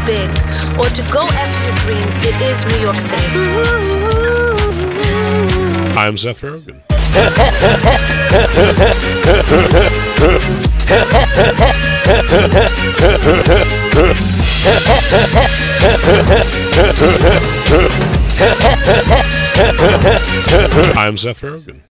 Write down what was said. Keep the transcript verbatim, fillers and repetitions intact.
big or to go after your dreams, it is New York City. I'm Seth Rogen. I'm Seth Rogen.